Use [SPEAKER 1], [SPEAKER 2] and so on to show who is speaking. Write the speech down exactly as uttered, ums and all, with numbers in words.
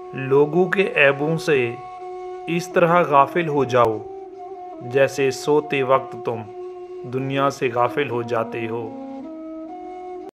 [SPEAKER 1] लोगों के ऐबों से इस तरह गाफिल हो जाओ जैसे सोते वक्त तुम दुनिया से गाफिल हो जाते हो।